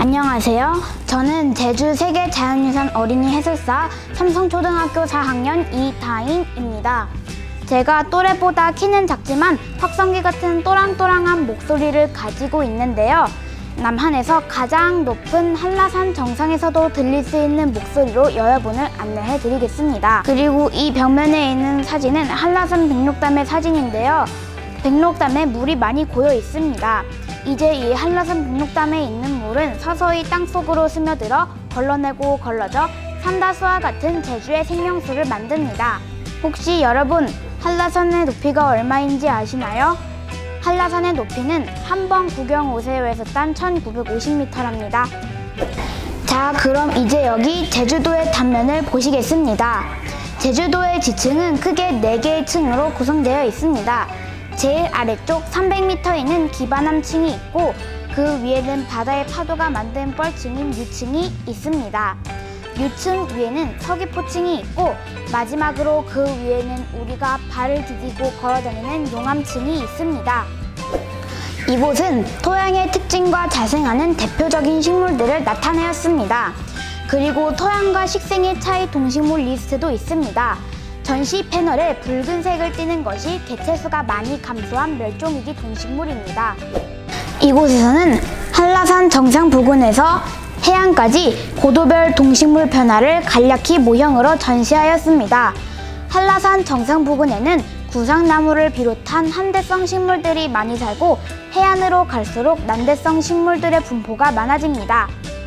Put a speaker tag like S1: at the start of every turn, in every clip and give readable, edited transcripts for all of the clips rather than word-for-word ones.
S1: 안녕하세요. 저는 제주 세계자연유산 어린이 해설사 삼성초등학교 4학년 이다인입니다. 제가 또래보다 키는 작지만 확성기 같은 또랑또랑한 목소리를 가지고 있는데요. 남한에서 가장 높은 한라산 정상에서도 들릴 수 있는 목소리로 여러분을 안내해 드리겠습니다. 그리고 이 벽면에 있는 사진은 한라산 백록담의 사진인데요. 백록담에 물이 많이 고여 있습니다. 이제 이 한라산 백록담에 있는 물은 서서히 땅속으로 스며들어 걸러내고 걸러져 삼다수와 같은 제주의 생명수를 만듭니다. 혹시 여러분 한라산의 높이가 얼마인지 아시나요? 한라산의 높이는 한 번 구경 오세요에서 딴 1950m랍니다. 자, 그럼 이제 여기 제주도의 단면을 보시겠습니다. 제주도의 지층은 크게 4개의 층으로 구성되어 있습니다. 제일 아래쪽 300m에는 기반함층이 있고 그 위에는 바다의 파도가 만든 뻘층인 유층이 있습니다. 유층 위에는 서귀포층이 있고 마지막으로 그 위에는 우리가 발을 디디고 걸어다니는 용암층이 있습니다. 이곳은 토양의 특징과 자생하는 대표적인 식물들을 나타내었습니다. 그리고 토양과 식생의 차이 동식물 리스트도 있습니다. 전시 패널에 붉은색을 띠는 것이 개체수가 많이 감소한 멸종위기 동식물입니다. 이곳에서는 한라산 정상 부근에서 해안까지 고도별 동식물 변화를 간략히 모형으로 전시하였습니다. 한라산 정상 부근에는 구상나무를 비롯한 한대성 식물들이 많이 살고 해안으로 갈수록 난대성 식물들의 분포가 많아집니다.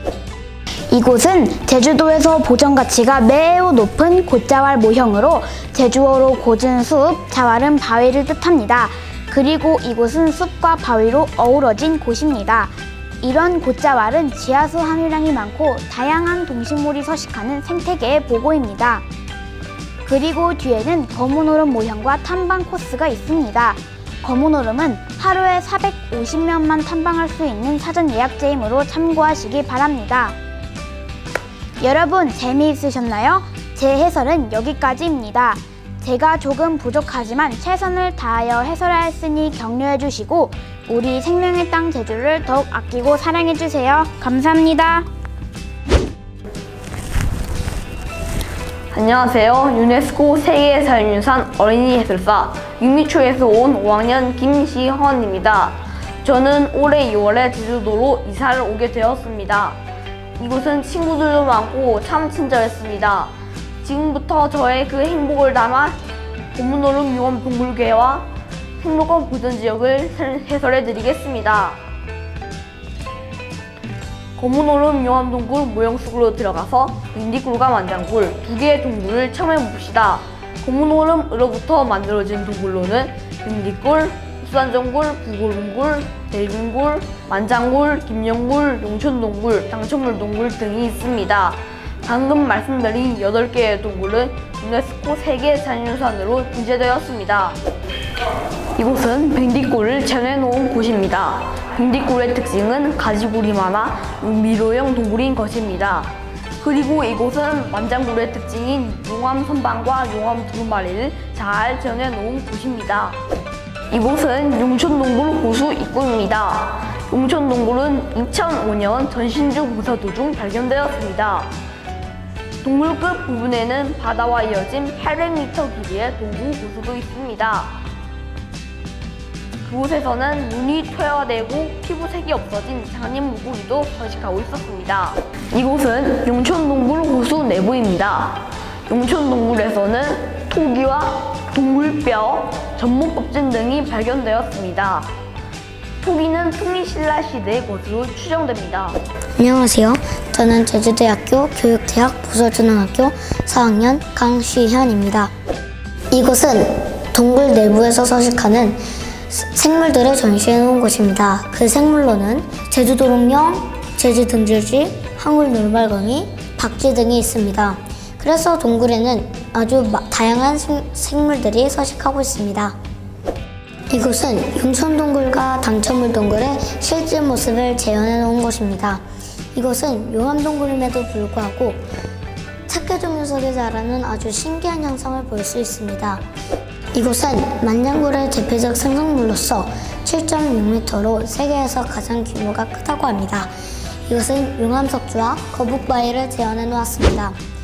S1: 이곳은 제주도에서 보전가치가 매우 높은 곶자왈 모형으로 제주어로 곶은 숲, 자왈은 바위를 뜻합니다. 그리고 이곳은 숲과 바위로 어우러진 곳입니다. 이런 곶자왈은 지하수 함유량이 많고 다양한 동식물이 서식하는 생태계의 보고입니다. 그리고 뒤에는 거문오름 모형과 탐방 코스가 있습니다. 거문오름은 하루에 450명만 탐방할 수 있는 사전 예약제이므로 참고하시기 바랍니다. 여러분 재미있으셨나요? 제 해설은 여기까지입니다. 제가 조금 부족하지만 최선을 다하여 해설하였으니 격려해주시고 우리 생명의 땅 제주를 더욱 아끼고 사랑해주세요. 감사합니다.
S2: 안녕하세요. 유네스코 세계자연유산 어린이 해설사 육미초에서 온 5학년 김시헌입니다. 저는 올해 2월에 제주도로 이사를 오게 되었습니다. 이곳은 친구들도 많고 참 친절했습니다. 지금부터 저의 그 행복을 담아 거문오름 용암동굴괴와 생로권 보전지역을 해설해드리겠습니다. 거문오름 용암동굴 모형 속으로 들어가서 밴디꿀과 만장굴 2개의 동굴을 체험해봅시다. 거문오름으로부터 만들어진 동굴로는 밴디꿀, 수산정굴, 부고름굴, 대중굴, 만장굴, 김영굴, 용천동굴, 당천물동굴 등이 있습니다. 방금 말씀드린 8개의 동굴은 유네스코 세계자연유산으로 등재되었습니다. 이곳은 밴디꿀을 재현해놓은 곳입니다. 밴디꿀의 특징은 가지굴이 많아 미로형 동굴인 것입니다. 그리고 이곳은 만장굴의 특징인 용암 선방과 용암 두루마리를 잘 재현해놓은 곳입니다. 이곳은 용천동굴 호수 입구입니다. 용천동굴은 2005년 전신주 공사 도중 발견되었습니다. 동굴 끝 부분에는 바다와 이어진 800m 길이의 동구 호수도 있습니다. 그곳에서는 눈이 퇴화되고 피부색이 없어진 장님 물고기도 서식하고 있었습니다. 이곳은 용천동굴 호수 내부입니다. 용천동굴에서는 토기와 동굴뼈, 전목껍질 등이 발견되었습니다. 토기는 투미신라 시대의 것으로 추정됩니다.
S3: 안녕하세요. 저는 제주대학교 교육대학 부설초등학교 4학년 강쉬현입니다. 이곳은 동굴 내부에서 서식하는 생물들을 전시해 놓은 곳입니다. 그 생물로는 제주도롱령, 제주등줄쥐, 항울놀말거미, 박쥐 등이 있습니다. 그래서 동굴에는 아주 다양한 생물들이 서식하고 있습니다. 이곳은 용천동굴과 당천물동굴의 실제 모습을 재현해 놓은 곳입니다. 이곳은 용암동굴임에도 불구하고 탁계종 녀석이 자라는 아주 신기한 현상을 볼 수 있습니다. 이곳은 만장굴의 대표적 생성물로서 7.6m로 세계에서 가장 규모가 크다고 합니다. 이것은 용암석주와 거북바위를 재현해 놓았습니다.